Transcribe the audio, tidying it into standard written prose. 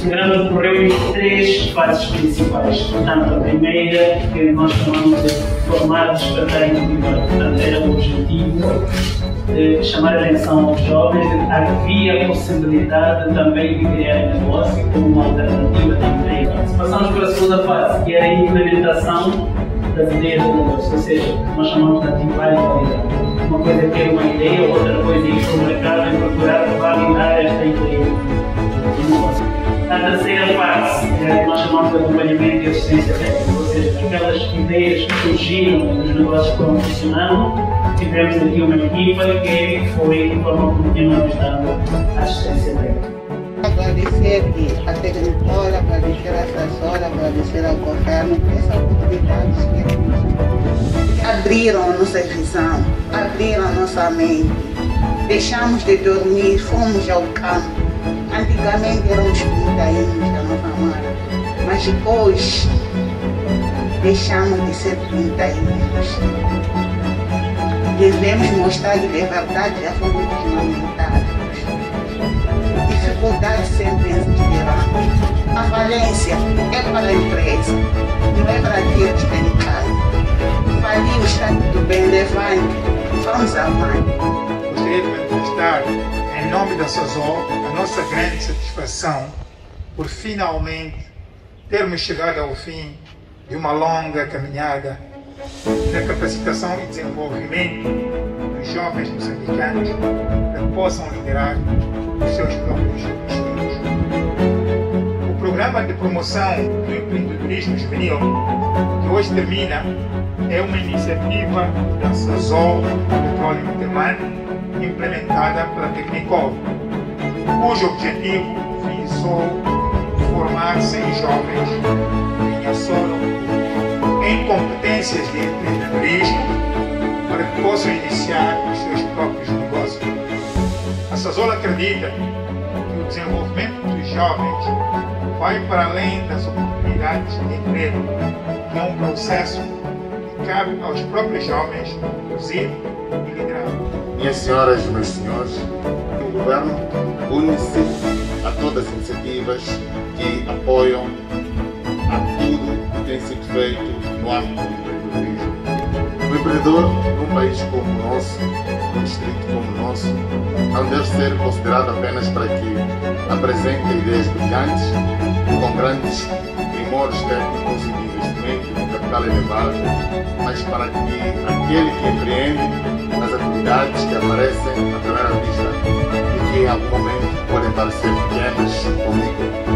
programa decorreu em 3 fases principais. Portanto, a primeira, que nós chamamos de formar despertar individual. Portanto, era o objetivo de chamar a atenção aos jovens de que havia a possibilidade também de criar negócio como uma alternativa também. Passamos para a segunda fase, que era a implementação das ideias do negócio, ou seja, nós chamamos de ativar e validar. Uma coisa é ter uma ideia, outra coisa é ir para o mercado e procurar validar esta ideia do negócio. A terceira fase é a que nós chamamos de acompanhamento e assistência técnica, ou seja, aquelas ideias que surgiram dos negócios que foram funcionando. Tivemos aqui uma equipa que foi de forma contínua nos dando assistência técnica. Agradecer a Tecnicolor, agradecer a assessora, agradecer ao governo por essas oportunidades que abriram a nossa visão, abriram a nossa mente. Deixamos de dormir, fomos ao campo. Antigamente éramos 30 anos da Nova Mara, mas hoje deixamos de ser 30 anos. Devemos mostrar que de verdade já fomos desmamentados. Dificuldades sempre existirão. A falência é para a empresa, não é para aqueles que têm casa. Falir está tudo bem, levante, vamos avante. Gostaria de manifestar, em nome da Sazol, a nossa grande satisfação por finalmente termos chegado ao fim de uma longa caminhada na capacitação e desenvolvimento dos jovens moçambicanos para que possam liderar os seus próprios destinos. O programa de promoção do empreendedorismo juvenil, que hoje termina, é uma iniciativa da Sazol Petróleo Intermar, implementada pela Tecnicolor, cujo objetivo visou formar 100 jovens em Açoro em competências de empreendedorismo para que possam iniciar os seus próprios negócios. A Sazol acredita que o desenvolvimento dos jovens vai para além das oportunidades de emprego, que é um processo que cabe aos próprios jovens conduzir e liderar. Minhas senhoras e meus senhores, o governo une-se a todas as iniciativas que apoiam a tudo que tem sido feito no âmbito do empreendedorismo. O empreendedor, num país como o nosso, num distrito como o nosso, não deve ser considerado apenas para que apresente ideias brilhantes, com grandes primores técnicos e de investimento de capital elevado, mas para que aquele que empreende nas atividades que aparecem à primeira vista e que em algum momento podem parecer pequenas ou micro,